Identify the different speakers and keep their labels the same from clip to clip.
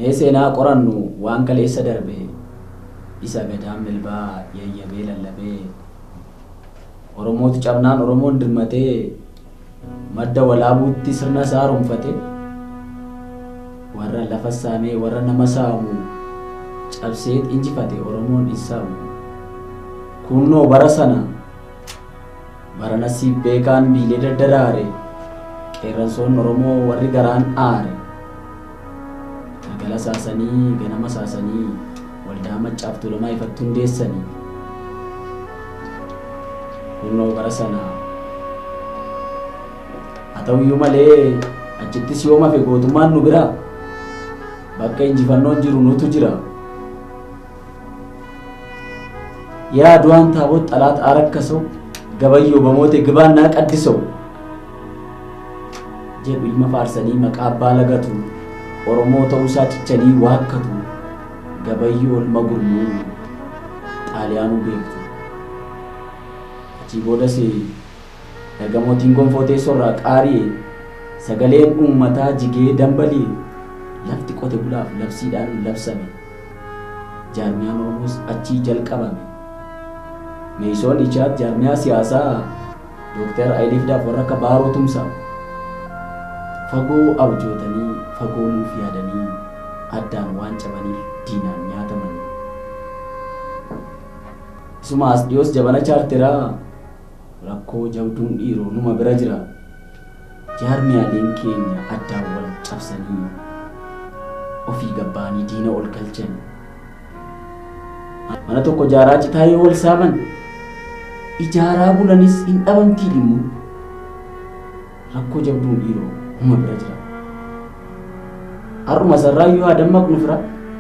Speaker 1: seenaa qorannu waan kaleessa darbe isa gadaan milbaa yayyabee lallabee Oromootu cabnaan Oromoon dirmatee madda walaabuutti sirna isaa rumfatee warra lafa saamee warra nama saamu cabseet injifate Oromoon isaamu kunnoo bara sana bara nasiib beekaan biilee daddaraare qeerransoon Oromoo warri garaan aare gala saasanii ganama saasanii waldaa Maccaaf Tuulamaa ifattu hundeessanii kunnoo bara sana haa ta'uyyuu malee achittis yooma fe gootummaan nu bira bakka injifannoon jiru nutu jira yaa du'aan taabot xalaat aarakkasoo gabayyoo bamoote gibaannaa qaddisoo jedhu ilma faarsanii maqaa abbaa lagatu Oromoo ta'uusaa cichanii waakkatu gabayyoo olma gurmuu xaaliyaanuu beektu achii boodas ergamootiin gonfoo teessorraa qaarii sagaleen uummataa jigee dambalii lafti qote bulaaf labsiidhaan labsame jaarmiyaan Oromoos achii jalqabame meeysoon ichaat jaarmiyaa siyaasaa Dooktar Ayiliifdaaf warra akka Baaroo Tumsaa fagoo abjootanii fagoo nuuf yaadanii addaan waan cabaniif diinaan nyaatamanii isumaas dhiyoos jabana chaartiraa rakkoo jabduun dhiiroo numa bira jira jaarmiyaaleen keenya addaan wal cabsanii ofii gabbaanii diina ol galchan mana tokko jaaraa citaa yoo wal saaman ijaaraa bulanis hin dhabamtii dhimmu rakkoo jabduun dhiiroo numa bira jira har'uma sarraa yoo adammaqnu fira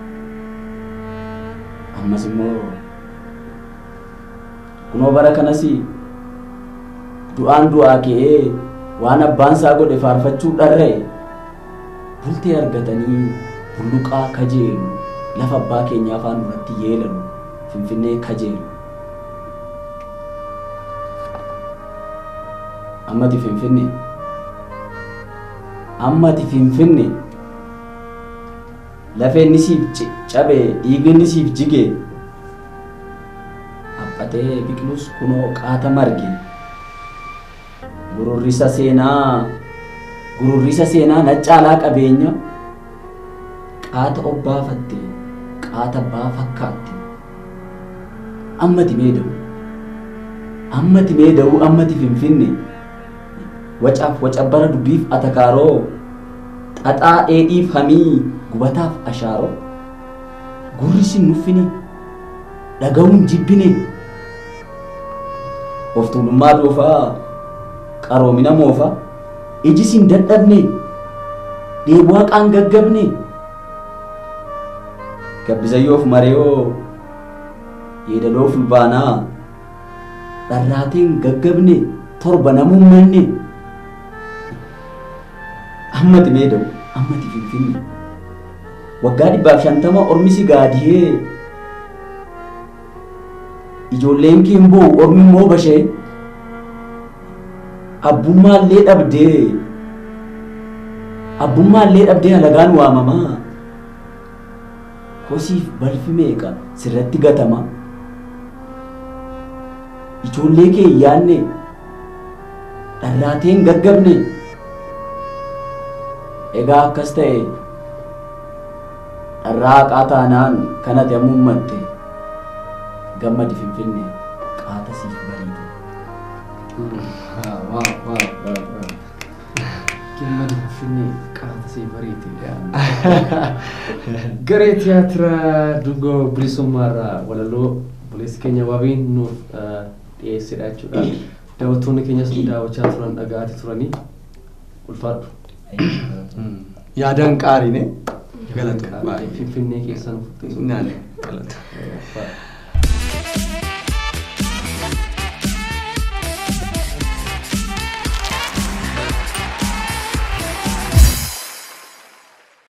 Speaker 1: ammas immoo kunoo bara kanas du'aan du'aa ka'ee waan abbaan isaa godhe faarfachuu dharra'e bultee argatanii bulluqaa kajeelu lafa abbaa keenyaa afaan duratti yeelalu finfinnee kajeelu ammati finfinne lafeen siif cabe dhiigni siif jige aphatee biqilus kunoo qaata marge gururrisa seenaa naccaalaa qabeenya qaata obbaafatte qaata abbaa fakkaatte ammati meeda'u ammati finfinne wacaaf wacabbara dubbiif atakaaroo xaxaa dheedhiif hamii gubataaf ashaaroo gurrisin nuffine dhaga'uun jibbine of tuulummaa doofaa qaroomina moofa ijisin dadhabne dheebu'aa qaan gaggabne gabbisayyoof mareeyoo yeedaloo fulbaanaa dharraateen gaggabne torba namummanne ammati meeda'u ammati finfinne waggaa 150 ormisi gaadiyee ijoolleen keen boo ormi immoo bashee abbummaallee dhabdee halagaan waamamaa kosiif balfi meeqa sirratti gatama ijoollee kee yaanne dharraateen gaggabne egaa akkas ta'e dharraa haqaa taanaan kanati ammummatte gammadi finfinne qaata siif bariite
Speaker 2: gammadi finfinne qaata siif bariite garee tiyaatira Dungoo Bilisummaarraa walaloo buleessi keenya waabiin nuuf dhiyeessedha jechuudha daawwattoonni keenyas daawwachaa turan dhaga'aa turanii ulfaadhu
Speaker 3: yaadan qaarine
Speaker 2: galata finfinnee keessan
Speaker 3: galata